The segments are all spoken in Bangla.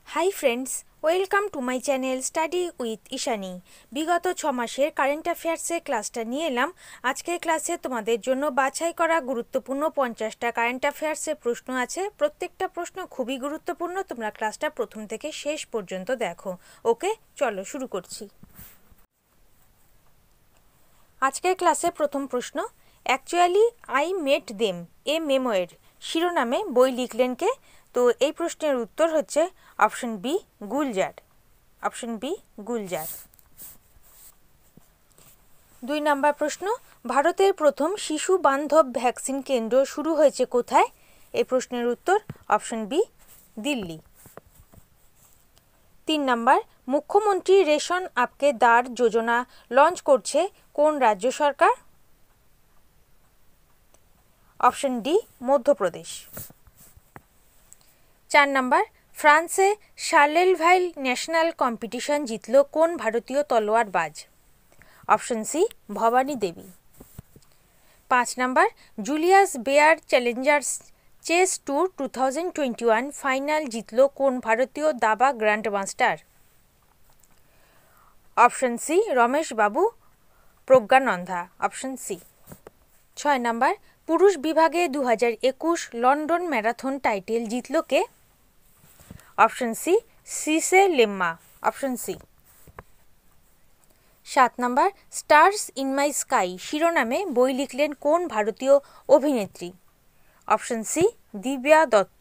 High friends, welcome to my channel study with Ishani. বিগত 6 মাসের কারেন্ট অ্যাফেয়ার্সের ক্লাসটা নিয়ে এলাম। আজকের ক্লাসে তোমাদের জন্য বাছাই করা গুরুত্বপূর্ণ 50টা কারেন্ট অ্যাফেয়ার্সের প্রশ্ন আছে। প্রত্যেকটা প্রশ্ন খুবই গুরুত্বপূর্ণ, তোমরা ক্লাসটা প্রথম থেকে শেষ পর্যন্ত দেখো। ওকে, চলো শুরু করছি। আজকের ক্লাসে প্রথম প্রশ্ন, actually I met them a memoir শিরোনামে বই লিখলেন কে? তো এই প্রশ্নের উত্তর হচ্ছে option B, Gulzar. Option B, Gulzar. 2 নম্বর প্রশ্ন, ভারতের প্রথম শিশু বান্ধব ভ্যাকসিন কেন্দ্র শুরু হয়েছে কোথায়? এই প্রশ্নের উত্তর অপশন বি, দিল্লি। 3 নম্বর, মুখ্যমন্ত্রী রেশন আপকে দার যোজনা লঞ্চ করছে কোন রাজ্য সরকার? Option D, Madhya Pradesh. 4 নম্বর, ফ্রান্সে শার্লেভাইল ন্যাশনাল কম্পিটিশন জিতল কোন ভারতীয় তলোয়ারবাজ? Option C, Bhavani Devi. 5 নম্বর, Julius Baer challengers chess tour 2021 final জিতল কোন ভারতীয় দাবা grand master? Option C, Ramesh Babu Praggnanandhaa. Option C. 6 নম্বর, পুরুষ বিভাগে 2021 লন্ডন ম্যারাথন টাইটেল জিতল কে? Option C, Sisay Lemma. Option C. 7 নম্বর, স্টার্স ইন মাই স্কাই শিরোনামে বই লিখলেন কোন ভারতীয় অভিনেত্রী? Option C, Divya Dutta.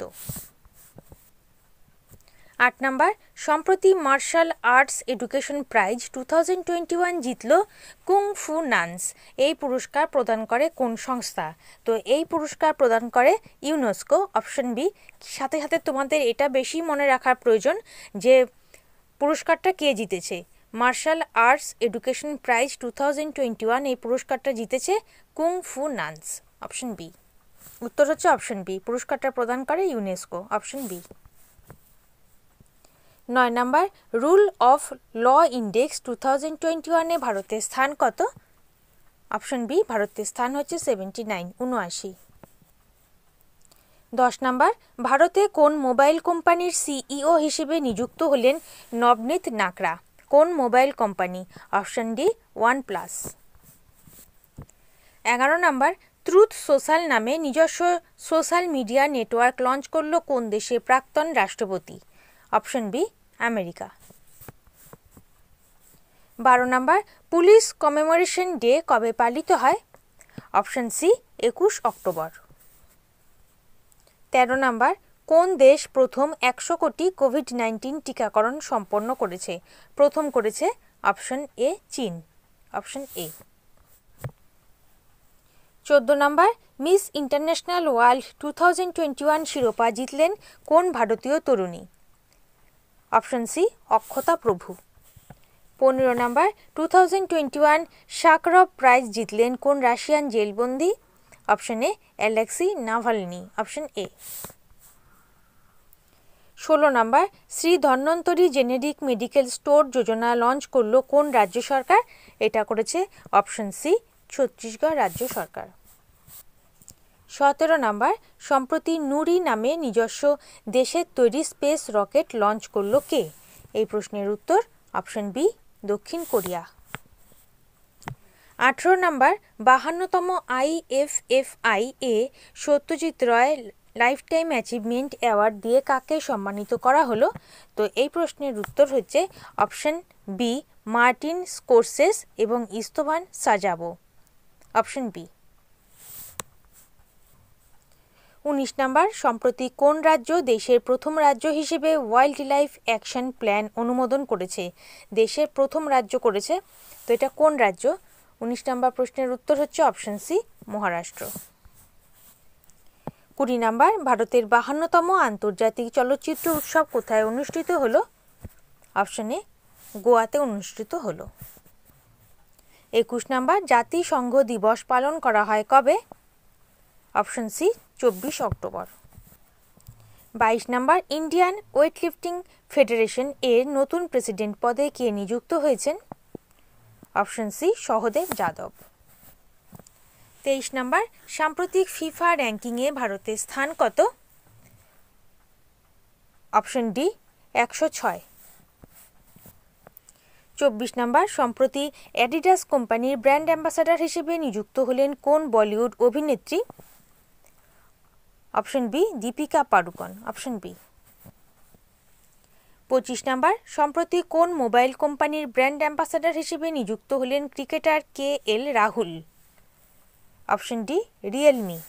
8 নম্বর, সম্প্রতি মার্শাল আর্টস এডুকেশন প্রাইজ 2021 জিতল কুং ফু নান্স। এই পুরস্কার প্রদান করে কোন সংস্থা? তো এই পুরস্কার প্রদান করে ইউনেস্কো। Option B. সাথে সাথে তোমাদের এটা বেশি মনে রাখার প্রয়োজন যে পুরস্কারটা কে জিতেছে। মার্শাল আর্টস এডুকেশন প্রাইজ 2021 এই পুরস্কারটা জিতেছে কুং ফু নান্স। Option B. উত্তর হচ্ছে অপশন বি, পুরস্কারটা প্রদান করে ইউনেস্কো। Option B. 9 নম্বর, রুল অফ ল ইন্ডেক্স 2021 এ ভারতের স্থান কত? অপশন বি, ভারতের স্থান হচ্ছে 79, 79। 10 নম্বর, ভারতে কোন মোবাইল কোম্পানির সিইও হিসেবে নিযুক্ত হলেন নবনীত নাকরা? কোন mobile company? Option D, OnePlus। 11 নম্বর, ট্রুথ সোশ্যাল নামে নিজস্ব সোশ্যাল মিডিয়া নেটওয়ার্ক লঞ্চ করল কোন দেশের প্রাক্তন রাষ্ট্রপতি? Option B, America. 12 নম্বর, পুলিশ কমেমোরেশন ডে কবে পালিত হয়? Option C, 21 October. 13 নম্বর, কোন দেশ প্রথম 100 কোটি কোভিড-19 টিকাকরণ সম্পন্ন করেছে? প্রথম করেছে অপশন এ, চীন। Option A. 14 নম্বর, মিস ইন্টারন্যাশনাল ওয়ার্ল্ড 2021 শিরোপা জিতলেন কোন ভারতীয় তরুণী? অপশন সি, অক্ষতা প্রভু। 15 নম্বর, 2021 শাকরভ প্রাইজ জিতলেন কোন রাশিয়ান জেলবন্দি? Option A, Alexei Navalny. Option A. 16 নম্বর, Shri Dhanvantari generic medical store Yojana launch করল কোন রাজ্য সরকার? এটা করেছে অপশন সি, ছত্তিশগড় রাজ্য সরকার। 17 নম্বর, সম্প্রতি নুরি নামে নিজস্ব দেশের তৈরি স্পেস রকেট লঞ্চ করল কে? এই প্রশ্নের উত্তর অপশন বি, দক্ষিণ কোরিয়া। 18 নম্বর, 52তম IFFI এ Satyajit Ray lifetime achievement award দিয়ে কাকে সম্মানিত করা হলো? তো এই প্রশ্নের উত্তর হচ্ছে অপশন বি, মার্টিন স্কোরসেস এবং ইস্তভান সাজাবো। Option B. 19 নম্বর, সম্প্রতি কোন রাজ্য দেশের প্রথম রাজ্য হিসেবে ওয়াইল্ড লাইফ অ্যাকশন প্ল্যান অনুমোদন করেছে? দেশের প্রথম রাজ্য করেছে, তো এটা কোন রাজ্য? 19 নম্বর প্রশ্নের উত্তর হচ্ছে অপশন সি, মহারাষ্ট্র। 20 নম্বর, ভারতের 52তম আন্তর্জাতিক চলচ্চিত্র উৎসব কোথায় অনুষ্ঠিত হলো? অপশন এ, গোয়াতে অনুষ্ঠিত হলো। 21 নম্বর, জাতিসংঘ দিবস পালন করা হয় কবে? Option C, 24 October. 22 নম্বর, ইন্ডিয়ান ওয়েটলিফটিং ফেডারেশন এর নতুন প্রেসিডেন্ট পদে কে নিযুক্ত হয়েছেন? Option C, Sahdev Yadav. 23 নম্বর, সাম্প্রতিক ফিফা র্যাঙ্কিংয়ে ভারতের স্থান কত? Option D, 106। 24 নম্বর, সম্প্রতি অ্যাডিডাস কোম্পানির ব্র্যান্ড অ্যাম্বাসাডার হিসেবে নিযুক্ত হলেন কোন বলিউড অভিনেত্রী? Option B, Deepika Padukone. Option B. 25 নম্বর, সম্প্রতি কোন মোবাইল কোম্পানির ব্র্যান্ড অ্যাম্বাসাডার হিসেবে নিযুক্ত হলেন cricketer KL Rahul? Option D, realme.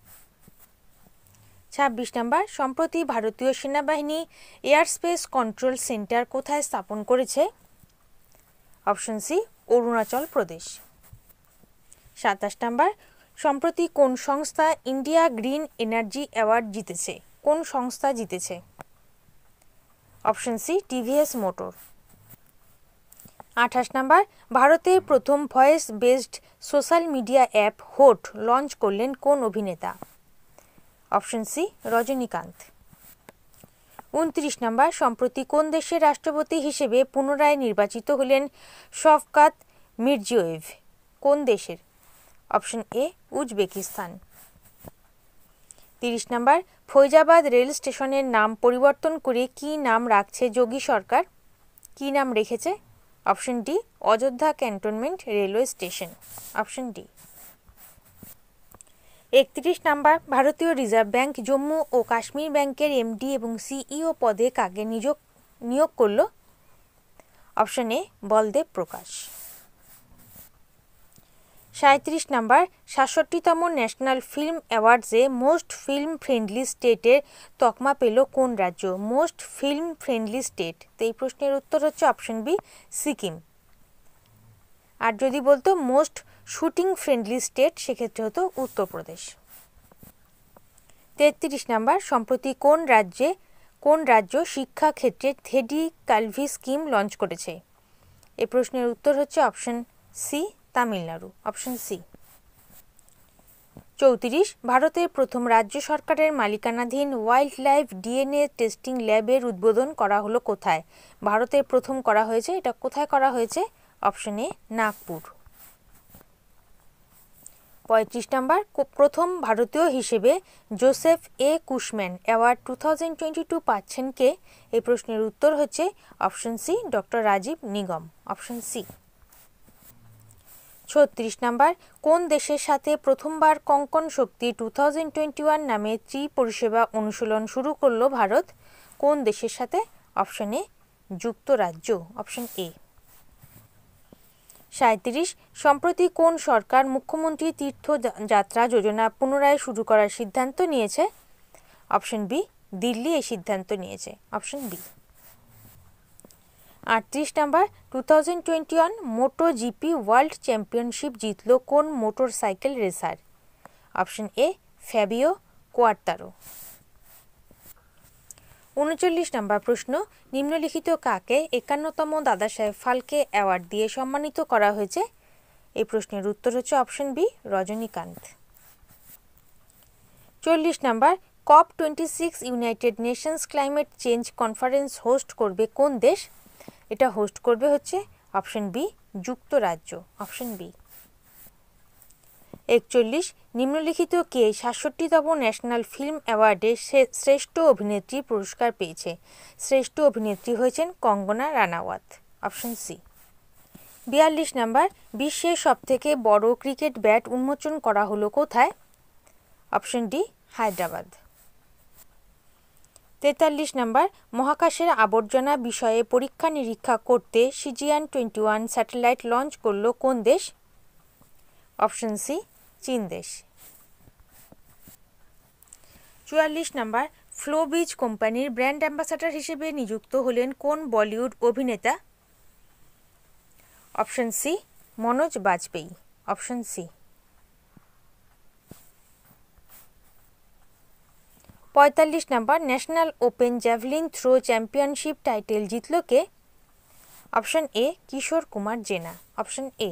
26 নম্বর, সম্প্রতি ভারতীয় সেনাবাহিনী এয়ার স্পেস কন্ট্রোল সেন্টার কোথায় স্থাপন করেছে? Option C, Arunachal Pradesh. 27 নম্বর, সম্প্রতি কোন সংস্থা ইন্ডিয়া গ্রিন এনার্জি অ্যাওয়ার্ড জিতেছে? কোন সংস্থা জিতেছে? Option C, TVS motor. 28 নম্বর, ভারতের প্রথম voice based social media app Hoote launch করলেন কোন অভিনেতা? Option C, Rajinikanth. 29 নম্বর, সম্প্রতি কোন দেশের রাষ্ট্রপতি হিসেবে পুনরায় নির্বাচিত হলেন শওকত মিরজিয়োয়েভ? কোন দেশের? Option A, Uzbekistan. 30 নম্বর, ফৈজাবাদ রেল স্টেশনের নাম পরিবর্তন করে কি নাম রাখছে যোগী সরকার? কি নাম রেখেছে? Option D, Ayodhya cantonment railway station. Option D. 31 নম্বর, ভারতীয় রিজার্ভ ব্যাংক জম্মু ও কাশ্মীর ব্যাংকের এমডি এবং সিইও পদে কাকে নিয়োগ করল? Option A, Baldev Prakash. 37 নম্বর, 67তম ন্যাশনাল ফিল্ম অ্যাওয়ার্ডসে মোস্ট ফিল্ম ফ্রেন্ডলি স্টেটের তকমা পেল কোন রাজ্য? মোস্ট ফিল্ম ফ্রেন্ডলি স্টেট, তো এই প্রশ্নের উত্তর হচ্ছে অপশন বি, সিকিম। আর যদি বলতো মোস্ট শুটিং ফ্রেন্ডলি স্টেট, সেক্ষেত্রে হতো উত্তরপ্রদেশ। 33 নম্বর, সম্প্রতি কোন রাজ্য শিক্ষা ক্ষেত্রে থেডি কালভি স্কিম লঞ্চ করেছে? এই প্রশ্নের উত্তর হচ্ছে option C, Tamil Nadu. Option C. 34, ভারতের প্রথম রাজ্য সরকারের মালিকানাধীন ওয়াইল্ড লাইফ ডিএনএ টেস্টিং ল্যাবের উদ্বোধন করা হলো কোথায়? ভারতের প্রথম করা হয়েছে, এটা কোথায় করা হয়েছে? Option A, Nagpur. 35 নম্বর, প্রথম ভারতীয় হিসেবে জোসেফ এ কুশম্যান অ্যাওয়ার্ড 2022 পাচ্ছেন কে? এই প্রশ্নের উত্তর হচ্ছে option C, doctor Rajiv Nigam. Option C. 36 নম্বর, কোন দেশের সাথে প্রথমবার কঙ্কন শক্তি 2021 নামে পরিষেবা অনুশীলন শুরু করলো ভারত? কোন দেশের সাথে? অপশন এ, যুক্তরাজ্য। Option A. 37, সম্প্রতি কোন সরকার মুখ্যমন্ত্রী তীর্থযাত্রা যোজনা পুনরায় শুরু করার সিদ্ধান্ত নিয়েছে? অপশন বি, দিল্লি এই সিদ্ধান্ত নিয়েছে। Option B. 38 নম্বর, 2021 মোটো জিপি ওয়ার্ল্ড চ্যাম্পিয়নশিপ জিতল কোন motorcycle racer? Option A, Fabio Quartararo. 39 নম্বর প্রশ্ন, নিম্নলিখিত কাকে 51তম দাদাসাহেব ফালকে অ্যাওয়ার্ড দিয়ে সম্মানিত করা হয়েছে? এই প্রশ্নের উত্তর হচ্ছে অপশন বি, রজনীকান্ত। 40 নম্বর, COP26 United Nations climate change conference host করবে কোন দেশ? এটা হোস্ট করবে হচ্ছে অপশন বি, যুক্তরাজ্য। Option B. 41, নিম্নলিখিত কে 67তম ন্যাশনাল ফিল্ম অ্যাওয়ার্ডে শ্রেষ্ঠ অভিনেত্রী পুরস্কার পেয়েছে? শ্রেষ্ঠ অভিনেত্রী হয়েছেন কঙ্গনা রানাওয়াত। Option C. 42 নম্বর, বিশ্বের সবথেকে বড় ক্রিকেট ব্যাট উন্মোচন করা হলো কোথায়? Option D, Hyderabad. 43 নম্বর, মহাকাশের আবর্জনা বিষয়ে পরীক্ষা নিরীক্ষা করতে CGN-21 স্যাটেলাইট লঞ্চ করলো কোন দেশ? অপশন সি, চীন দেশ। 44 নম্বর, ফ্লোবিজ কোম্পানির ব্র্যান্ড অ্যাম্বাসাডার হিসেবে নিযুক্ত হলেন কোন বলিউড অভিনেতা? Option C, Manoj Bajpayee. Option C. 45 নম্বর, national open javelin throw championship title জিতল কে? অপশন এ, কিশোর কুমার জেনা। Option A.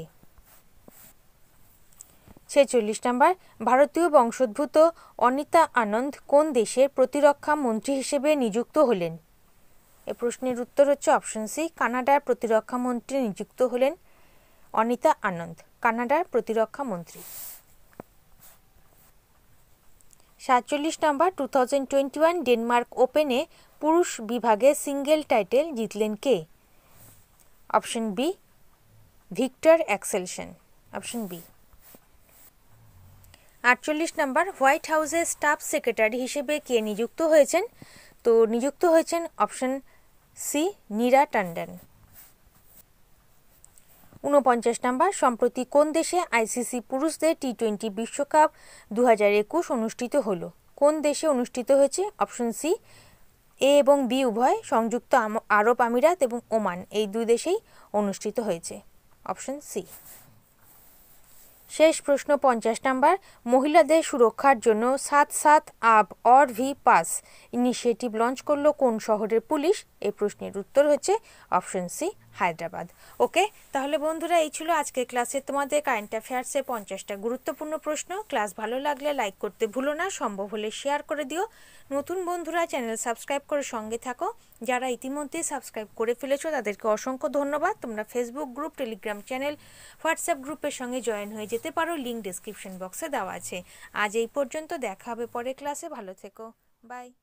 46 নম্বর, ভারতীয় বংশোদ্ভূত অনিতা আনন্দ কোন দেশের প্রতিরক্ষা মন্ত্রী হিসেবে নিযুক্ত হলেন? এ প্রশ্নের উত্তর হচ্ছে অপশন সি, কানাডার প্রতিরক্ষা মন্ত্রী নিযুক্ত হলেন অনিতা আনন্দ, কানাডার প্রতিরক্ষা মন্ত্রী। 47 নম্বর, 2021 ডেনমার্ক ওপেনে পুরুষ বিভাগে সিঙ্গেল টাইটেল জিতলেন কে? Option B Viktor Axelsen. Option B. 48 নম্বর, হোয়াইট হাউসের স্টাফ সেক্রেটারি হিসেবে কে নিযুক্ত হয়েছেন? তো নিযুক্ত হয়েছেন অপশন সি নীরা টন্ডন। 49 নম্বর, সম্প্রতি কোন দেশে আইসিসি পুরুষদের টি-20 বিশ্বকাপ 2021 অনুষ্ঠিত হলো? কোন দেশে অনুষ্ঠিত হয়েছে? অপশন সি এ এবং বি উভয়, সংযুক্ত আরব আমিরাত এবং ওমান, এই দুই দেশেই অনুষ্ঠিত হয়েছে। Option C. শেষ প্রশ্ন 50 নম্বর, মহিলাদের সুরক্ষার জন্য 7 আব और ভি পাস ইনিশিয়েটিভ লঞ্চ করলো কোন শহরের পুলিশ? এই প্রশ্নের উত্তর হচ্ছে অপশন সি হায়দ্রাবাদ। ওকে, তাহলে বন্ধুরা এই ছিল আজকের ক্লাসে তোমাদের কারেন্ট অ্যাফেয়ার্সে 50টা গুরুত্বপূর্ণ প্রশ্ন। ক্লাস ভালো লাগলে লাইক করতে ভুলো না, সম্ভব হলে শেয়ার করে দিও। নতুন বন্ধুরা চ্যানেল সাবস্ক্রাইব করে সঙ্গে থাকো। যারা ইতিমধ্যে সাবস্ক্রাইব করে ফেলেছো তাদেরকে অসংখ্য ধন্যবাদ। তোমরা Facebook group, Telegram channel, WhatsApp গ্রুপের সঙ্গে জয়েন হয়ে যেতে পারো, লিঙ্ক ডেসক্রিপশন বক্সে দেওয়া আছে। আজ এই পর্যন্ত, দেখা হবে পরের ক্লাসে। ভালো থেকো, বাই।